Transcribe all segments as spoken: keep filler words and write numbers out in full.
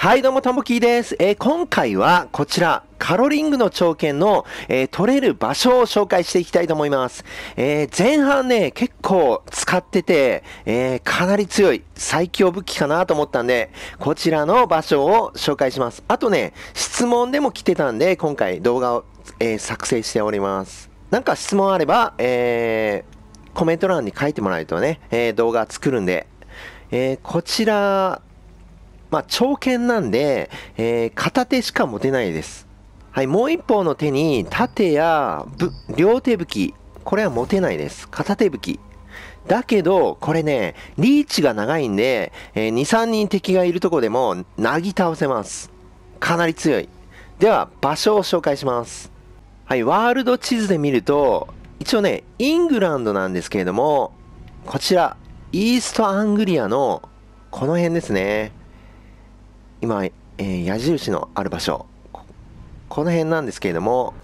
はい、どうも、ともきーです。えー今回はこちら、カロリングの長剣の、えー取れる場所を紹介していきたいと思います。えー前半ね、結構使ってて、えーかなり強い最強武器かなと思ったんで、こちらの場所を紹介します。あとね、質問でも来てたんで、今回動画を、えー作成しております。なんか質問あれば、えーコメント欄に書いてもらえるとね、えー動画作るんで、えーこちら、まあ、長剣なんで、えー片手しか持てないです。はい、もう一方の手に盾やぶ両手武器、これは持てないです。片手武器。だけど、これね、リーチが長いんで、えーに、さんにん敵がいるとこでも、なぎ倒せます。かなり強い。では、場所を紹介します。はい、ワールド地図で見ると、一応ね、イングランドなんですけれども、こちら、イーストアングリアの、この辺ですね。今、えー矢印のある場所、ここの辺なんですけれども、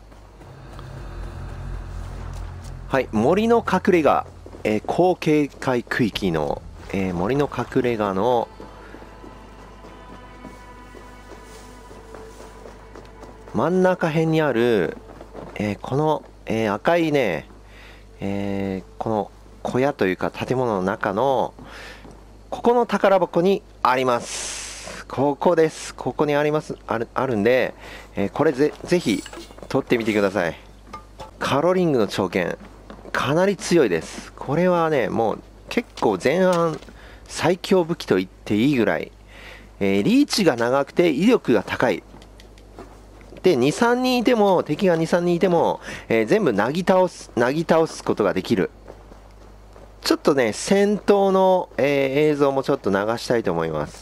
はい、森の隠れ家、えー高警戒区域の、えー森の隠れ家の真ん中辺にある、えーこの、えー赤いね、えーこの小屋というか建物の中の、ここの宝箱にあります。ここです。ここにあります。ある、あるんで、えーこれぜ、ぜひ、取ってみてください。カロリングの長剣、かなり強いです。これはね、もう結構前半最強武器と言っていいぐらい、えーリーチが長くて威力が高い。で、に、さんにんいても、敵がに、さんにんいても、えー全部なぎ倒す、なぎ倒すことができる。ちょっとね、戦闘の、えー映像もちょっと流したいと思います。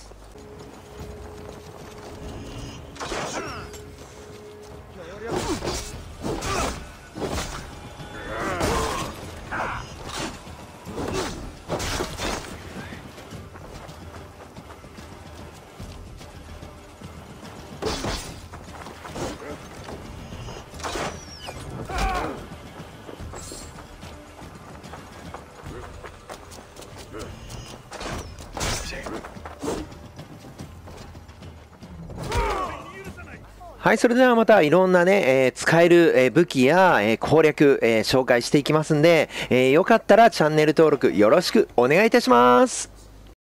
はい、それではまたいろんなね、えー使える、えー武器や、えー攻略、えー紹介していきますんで、えーよかったらチャンネル登録よろしくお願いいたします。